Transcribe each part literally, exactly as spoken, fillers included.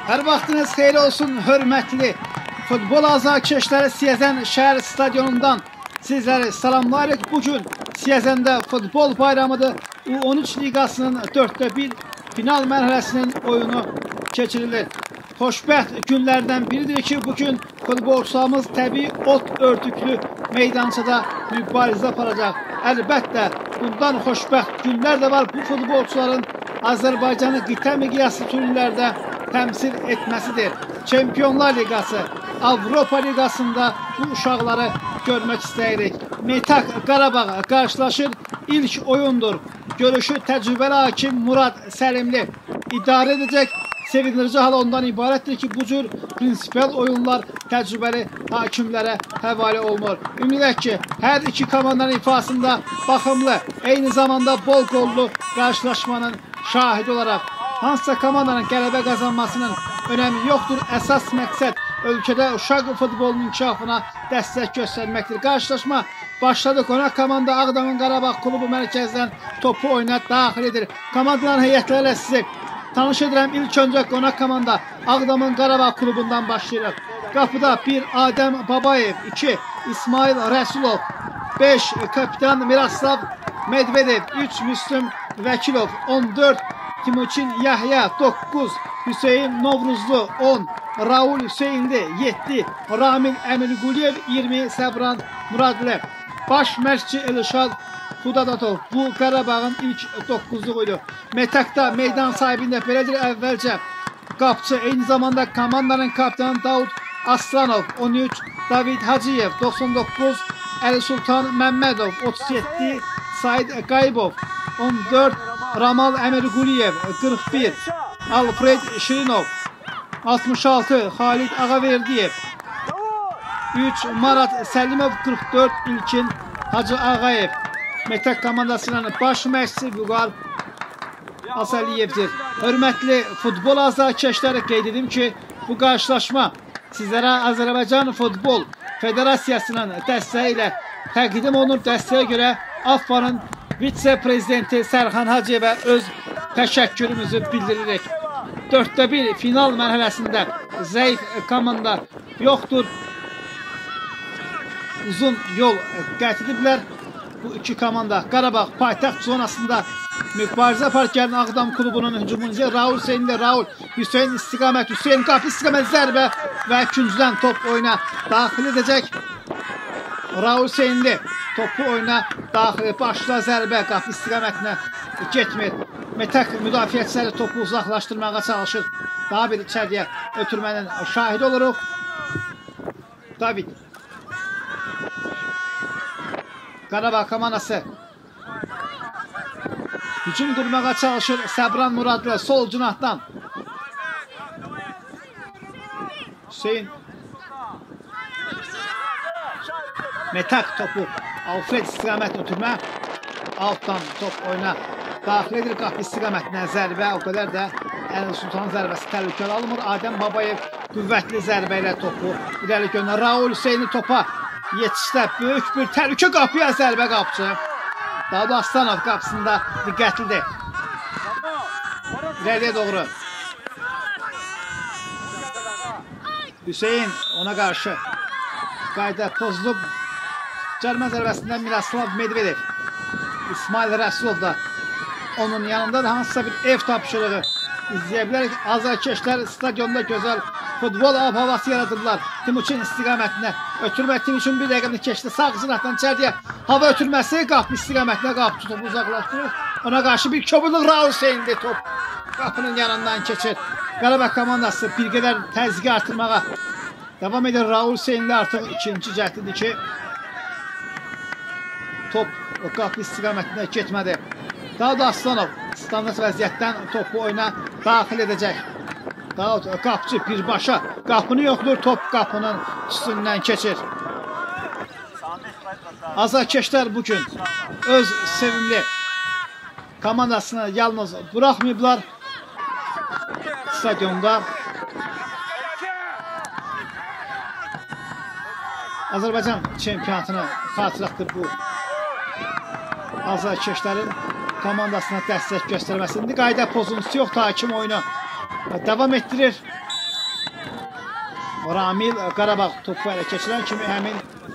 Hər vaxtınız xeyir olsun, hörmətli futbol azarkeşləri Siyəzən şəhər stadionundan sizləri salamlayırıq. Bugün Siyəzəndə futbol bayramıdır. U on üç liqasının dörddə bir final mərhələsinin oyunu keçirilir. Xoşbəxt günlərdən biridir ki, bugün futbolçularımız təbii ot örtüklü meydançada mübarizə aparacaq. Əlbəttə, bundan xoşbəxt günlər də var. Bu futbolçuların Azərbaycanı qitə miqyaslı turnirlərdə təmsil etməsidir. Çempionlar Liqası, Avropa Liqasında bu uşaqları görmək istəyirik. Metak Qarabağ qarşılaşır, ilk oyundur. Görüşü təcrübəli hakim Murad Səlimli idarə edəcək. Sevindirici hal ondan ibarətdir ki, bu cür prinsipal oyunlar təcrübəli hakimlərə həvalə olunur. Ümid edək ki, hər iki komandanın ifasında baxımlı, eyni zamanda bol qollu qarşılaşmanın şahidi olaraq hansısa komandanın qələbə qazanmasının önəmi yoxdur. Əsas məqsəd ölkədə uşaq futbolunun inkişafına dəstək göstərməkdir. Qarşılaşma başladı. Qonaq komanda Ağdamın Qarabağ klubu mərkəzdən topu oyuna daxil edir. Komandaların heyətlərlə sizi tanış edirəm. İlk öncə qonaq komanda Ağdamın Qarabağ klubundan başlayırıq. Qapıda bir Adəm Babayev, iki İsmail Rəsulov, beş kapitan Miraslav Medvedev, üç Müslüm Vəkilov, on dörd Timuçin Yahya, doqquz Hüseyin Novruzlu, on Raul Hüseyinli, yeddi Ramil Əmirquliyev, iyirmi Səbran Muradlı. Baş məşqçi Elşad Xudadatov. Bu Qarabağın ilk doqquzluğuydu. Metakda meydan sahibində belədir. Əvvəlcə qapçı, eyni zamanda komandanın kapitanı Davud Aslanov, on üç David Hacıyev, doxsan doqquz Əli Sultan Məmmədov, otuz yeddi Said Qayıbov, on dörd Ramal Əmirquliyev, qırx bir Alfred Şirinov, altmış altı Xalid Ağaverdiyev, üç Marat Səlimov, qırx dörd İlkin Hacı Ağayev. Metak komandasının baş məşqçisi Vüqar Asaliyevdir. Hörmətli futbol azarkeşləri, qeyd edim ki, bu qarşılaşma sizlərə Azərbaycan Futbol Federasiyasının dəstəyi ilə təqdim olunur. Dəstəyə görə AFFA'nın vitse-prezidenti Sərxan Hacıyevə öz təşəkkürümüzü bildiririk. dörddə bir final mərhələsində zəif komanda yoxdur. Uzun yol qət ediblər. Bu iki komanda Qarabağ paytaxt zonasında mübarizə apararkən Ağdam klubunun hücumunu Raul Hüseyinli, Raul Hüseyin istiqamət, Hüseyin qapı istiqamət zərbə və ikinciden top oyuna daxil edəcək. Raul Hüseyinli topu oyuna daxil, başla zərbə qapı istiqamətinə getmir. Metak müdafiəçiləri topu uzaqlaşdırmağa çalışır. Daha bir içəriyə ötürmənin şahidi oluruq. David Qarabağ komandası hücum qurmağa çalışır. Səbran Muradlı sol cinahdan. Hüseyin Metak topu Alfred istiqamət ötürmə. Altdan top oyuna daxil edir. Qapı istiqamətinə zərbə. O qədər də Əli Sultan zərbəsi təhlükəli alınmır. Adəm Babayev qüvvətli zərbə ilə topu irəli göndərir. Raul Hüseyinli topa yetişdə böyük bir təhlükə, qapıya zərbə qapçı. Davud Aslanov qapısında diqqətlidir. İrəliyə doğru. Hüseyin ona qarşı qayda pozulub. Cərmə zərbəsindən Miraslav Medvedev. İsmail Rəsulov da onun yanında da hansısa bir ev tapşırığı izləyə bilərik. Azarkeşlər stadionda gözəl futbol ab-havası yaradıblar. Timuçin istiqamətinə ötürmə. Timuçin bir dəqiqəni keçdi. Sağ cinahdan içəriyə hava ötürməsi, qapı istiqamətinə qapçı topu uzaqlaşdırır. Ona qarşı bir köbüllük Raul Hüseyinli top qapının yanından keçir. Qarabağ komandası bir qədər təzyiqi artırmağa devam edir. Raul Hüseyinli artıq ikinci cəhdidir ki, top qapı istiqamətinə getmədi. Davud Aslanov standart vəziyyətdən topu oyuna daxil edəcək. Davud qapçı birbaşa qapını yoxdur, top qapının üstündən keçir. Azarkeşlər bugün öz sevimli komandasını yalnız buraxmayıblar stadionda. Azərbaycan çempionatını xatırlatdır bu azarkeşlərin komandasına dəstək göstərməsində qayda pozuntusu yoxdur. Hakim oyunu devam etdirir. Ramil Qarabağ topu ələ keçirən kimi həmin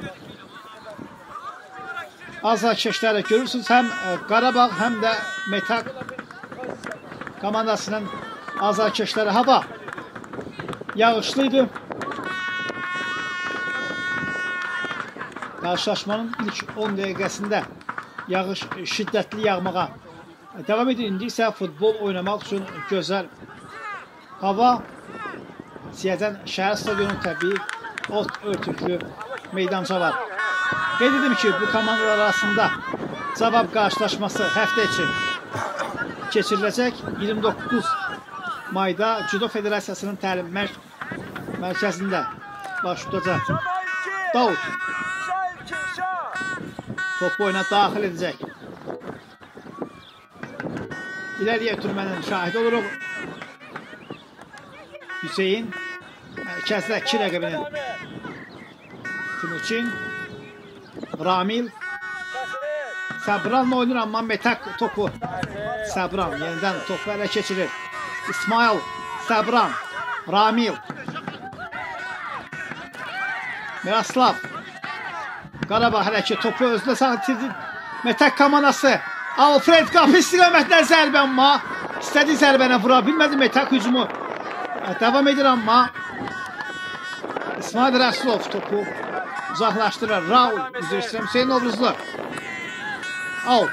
azarkeşləri görürsünüz. Həm Qarabağ, həm də Metak komandasının azarkeşləri. Hava yağışlıydı. Qarşılaşmanın ilk on dəqiqəsində yağış şiddətli yağmağa devam edir. İndi isə futbol oynamaq üçün gözəl hava. Siyəzən şəhər stadionu təbii ot örtüklü meydanca var. Qeyd edim ki, bu komandalar arasında cavab qarşılaşması həftə içi keçiriləcək. iyirmi doqquz mayda Judo Federasiyasının təlim məşq mərkəzində baş tutacaq. Davud topu oyuna daxil edəcək. İləriyə ötürmənin şahidi oluruq. Hüseyin mərkəzdə iki rəqibinin Timuçin, Ramil Səbranla oynur, amma Metak topu Səbran yenidən topu ələ keçirir. İsmail, Səbran, Ramil, Miraslav Qarabağ hələ ki topu özünə sağladı. Metak komandası Alfred qapı istiqamətdən zərbə, amma istədiyi zərbəni vura bilmədi. Metak hücumu devam edir, amma İsmail Rəsulov topu uzaqlaşdırır. Raul, üzr istəyirəm, Hüseyin Novruzlu. Out.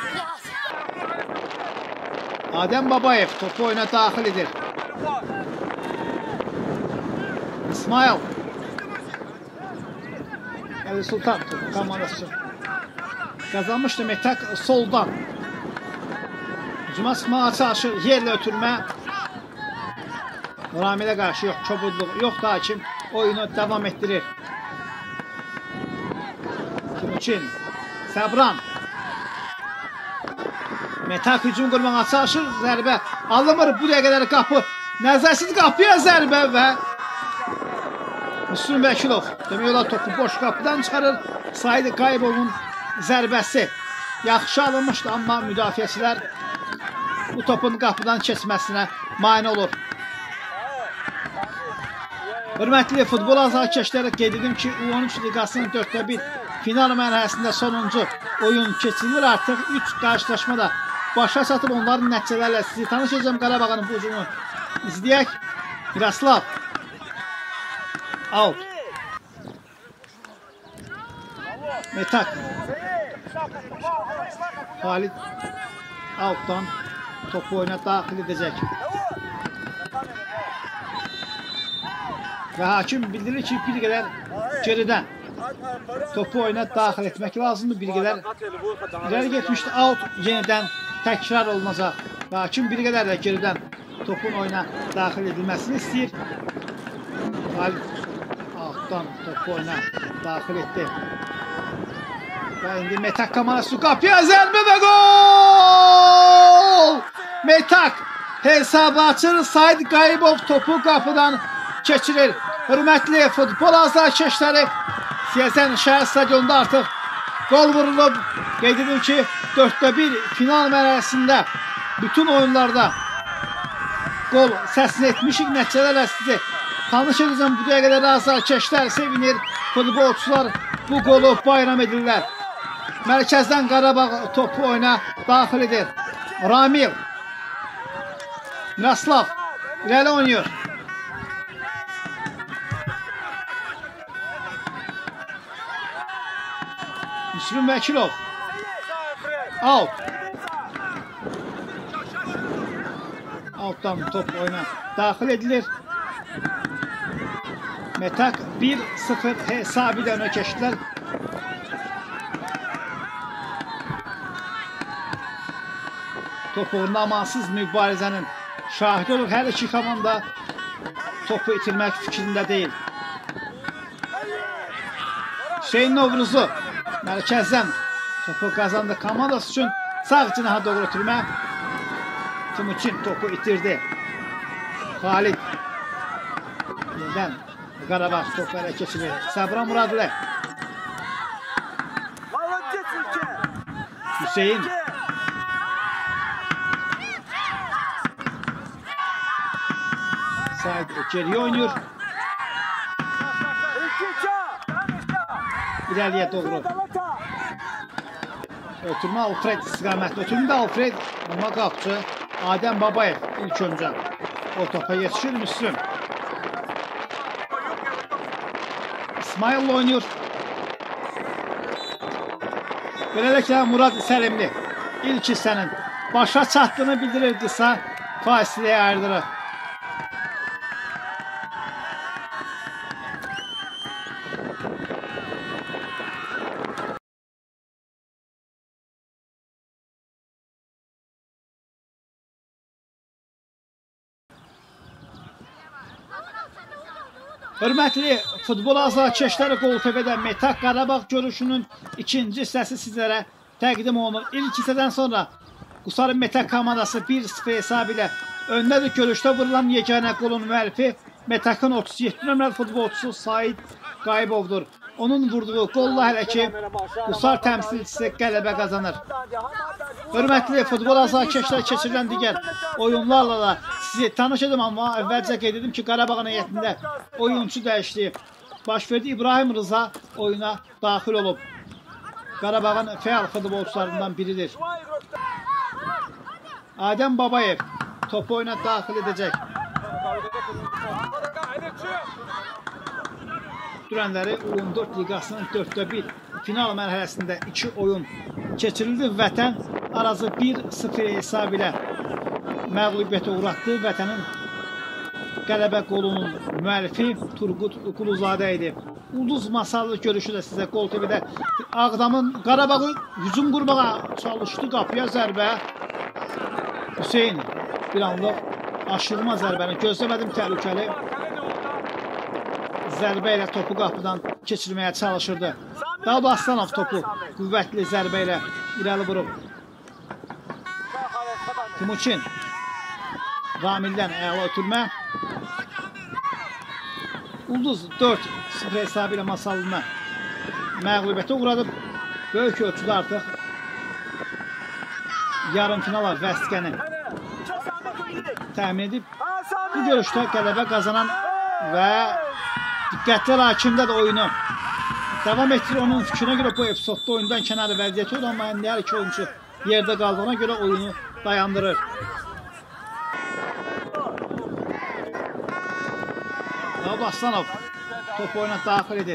Adem Babayev topu oyuna daxil edir. İsmail. Əli Sultan topu komandası qazanmışdı. Metak soldan hücuma çıxmağa çalışır. Yerlə ötürmə. Ramilə qarşı yox, çobudluq yox, hakim oyunu devam etdirir. Timuçin, Səbran. Metak hücum qurmağa çalışır. Zərbə alınmır. Bu dəqiqələri qapı. Nəzərsiz qapıya zərbə və Müslüm Vəkilov demək olar topu boş qapıdan çıxarır. Said Qayıbovun zərbəsi yaxşı alınmışdı, amma müdafiəçilər bu topun qapıdan keçməsinə mane olur. Hörmətli futbol azarkeşləri, qeyd edim ki, U on üç liqasının dörddə bir final mərhələsində sonuncu oyun keçirilir. Artıq üç qarşılaşma da başa çatıb, onların nəticələrlə sizi tanış edəcəm. Qarabağın bu hücumunu izləyək. Miraslav. Out. Metak. Halid outdan topu oyuna daxil edəcək. Və hakim bildirir ki, bir qədər geridən topu oyuna daxil etmək lazımdır. Bir qədər ileri getmişdi. Out yenidən təkrar olunacaq. Və hakim bir qədər də geridən topun oyuna daxil edilməsini istəyir. Halid outdan topu oyuna daxil etdi. Və indi Metak komandası qapıya zərbə və gol! Metak hesabı açır. Said Qayıbov topu qapıdan keçirir. Hörmətli futbol azarkeşləri, Siyəzən şəhər stadionunda artıq gol vurulub. Qeyd edim ki, dörddə bir final mərhələsində bütün oyunlarda gol səsini etmişik. Nəticələrlə sizi tanış edəcəm. Bu dəqiqələrdə azarkeşlər sevinir. Futbolçular bu golu bayram edirlər. Mərkəzdən Qarabağ topu oyuna daxil edir. Ramil. Miraslav irəli oynuyor. Müslüm Vəkilov. Out. Outdan top oyuna daxil edilir. Metak bir sıfır hesabı ilə önə keçdilər. Topu amansız mübarizənin şahidi olur. Hər iki komanda topu itirmək fikrində deyil. Hüseyin Novruzlu mərkəzdən topu qazandı komandası üçün. Sağ cinaha doğru ötürmə. Timuçin topu itirdi. Halid. Yenidən Qarabağ topu ələ keçirir. Səbran Muradlı. Hüseyin. Said geriye oynuyor. İrəliyə doğru. Ötürmə Alfred istiqamətli. Ötürmə Alfred, amma qapçı Adəm Babayev ilk öncə. O topa yetişir Müslüm. İsmail oynuyor. Beləliklə Murad Səlimli ilk hissənin başa çatdığını bildirir, qısa fasiləyə ayrılır. Hörmətli futbol azarkeşləri Qol T V-də Metak Qarabağ görüşünün ikinci hissəsi sizlərə təqdim olunur. İlk hissədən sonra Qusarın Metak komandası bir sıfır hesabı ilə öndədir. Görüşdə vurulan yeganə qolun müəllifi Metakın otuz yeddi nömrəli futbolçusu Said Qayıbovdur. Onun vurduğu qolla hələ ki Qusar təmsilçisi qələbə qazanır. Hörmətli futbol azarkeşləri keçirilən digər oyunlarla da sizi tanış edim, amma əvvəlcə qeyd edim ki, Qarabağın heyətində oyunçu dəyişdi. Baş verdi, İbrahim Rıza oyuna daxil olub. Qarabağın fəal futbolçularından biridir. Adəm Babayev topu oyuna daxil edəcək. Dürənləri U on dörd liqasının dörddə bir final mərhələsində iki oyun keçirildi. Vətən Arazı bir sıfır hesab ilə məğlubiyyətə uğratdı. Vətənin qələbə qolunun müəllifi Turqut Quluzadə idi. Ulduz masallı görüşü də sizə Qol T V-də. Ağdamın Qarabağı hücum qurmağa çalışdı, qapıya zərbə. Hüseyin bir anlıq aşırma zərbəni gözləmədim, təhlükəli zərbə ilə topu qapıdan keçirməyə çalışırdı. Davud Aslanov topu qüvvətli zərbə ilə irəli vurub. Timuçin Ramildən əla ötürmə. Ulduz dörd sıfır hesabı ilə Masallına məğlubiyyətə uğradıb. Böyük ölçüdə artıq yarım finala vəsqəni təmin edib. Bu görüşdə qələbə qazanan və diqqətlər hakimdədir oyunu. Davam etdir, onun fikrinə görə bu epizodda oyundan kənarı vəziyyəti olur, amma hər iki oyuncu yerdə qaldığına görə oyunu dayandırır. Davud Aslanov top oyuna daxil edir.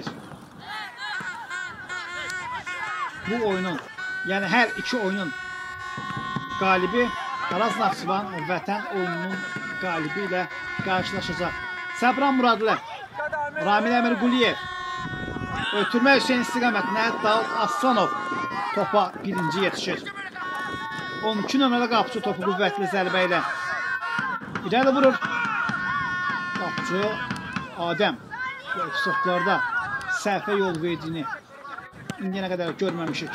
Bu oyunun, yəni hər iki oyunun qalibi Araz Naxçıvan Vətən oyununun qalibi ilə qarşılaşacaq. Səbran Muradlı, Ramil Əmir Quliyev, ötürmə Hüseyin istiqamətinə Davud Aslanov topa birinci yetişir. on iki nömrəli qapıcı topu qüvvətli zərbə ilə irəli vurur. Qapıcı Adəm bu epizodlarda səhvə yol verdiyini indiyənə qədər görməmişik.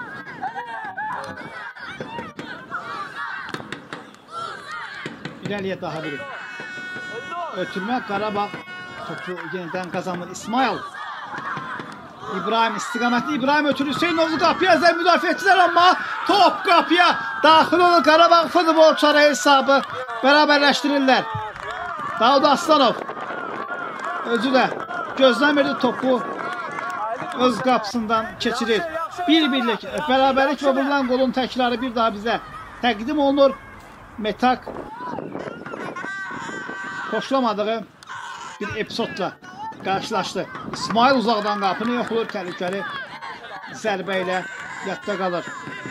İrəliyə daha bir ötürmə. Qarabağ topu yenidən qazanır. İsmail İbrahim istiqamətli. İbrahim ötürü Hüseynovlu qapıya zər müdafiə etdilər, amma top qapıya daxil olur. Qarabağ futbolçuları hesabı bərabərləşdirirlər. Davud Aslanov özü də gözləmirdi, topu öz qapısından keçirir. Bir-birlik bərabərlik və vurulan qolun təkrarı bir daha bizə təqdim olunur. Metak xoşlamadığı bir epizodla qarşılaşdı. İsmail uzaqdan qapını yoxlur, təhlükəli zərbə ilə yadda qalır.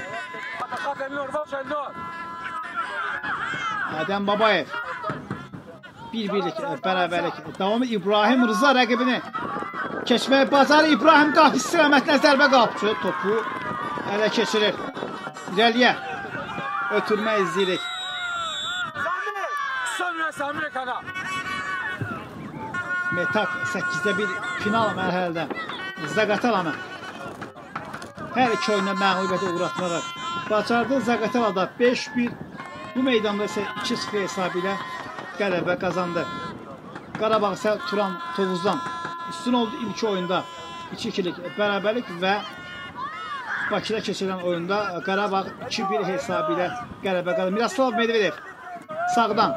Adəm Babayev bir-birlik bərabərlik davamı. İbrahim Rıza rəqibini keçməyə bacarır. İbrahim qapı istiqamətinə zərbə qapçı topu ələ keçirir. İrəliyə ötürmə izləyirik. Metak səkkizdə bir final mərhələdə Zaqatalanı hər iki oyuna məğlubiyyətə uğratmağı bacardı. Zaqatalada beş bir, bu meydanda isə iki sıfır hesabı ilə qələbə qazandı. Qarabağ isə Turan Tovuzdan üstün oldu ilk oyunda. iki ikilik bərabərlik və Bakıda keçirilən oyunda Qarabağ iki bir hesabı ilə qələbə qazandı. Miroslav Medvedev sağdan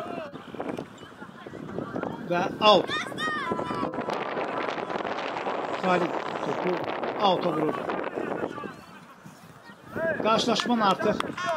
və out. Xalid topu auta vurur. Qarşılaşmanın artıq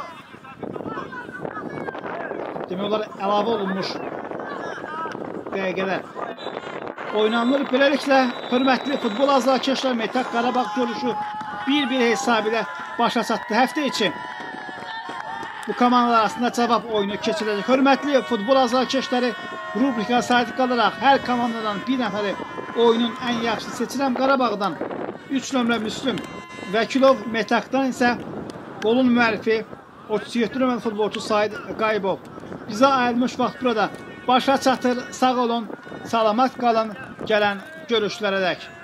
demək olar əlavə olunmuş dəqiqələr oynanılır. Beləliklə, hörmətli futbol azarkeşlər, Metak Qarabağ görüşü bir bir hesabı ilə başa çatdı. Həftə için bu komandalar arasında cavab oyunu keçiriləcək. Hörmətli futbol azarkeşləri, rubrika sadiq qalaraq hər komandadan bir nəfəri oyunun ən yaxşı seçilən Qarabağdan üç nömrə Müslüm Vəkilov, Metakdan isə golun müəllifi otuz yeddi nömrəli futbolçu Said Qayıbov. Bizə ayrılmış vaxt burada başa çatır. Sağ olun, salamat qalın gələn görüşlərə dək.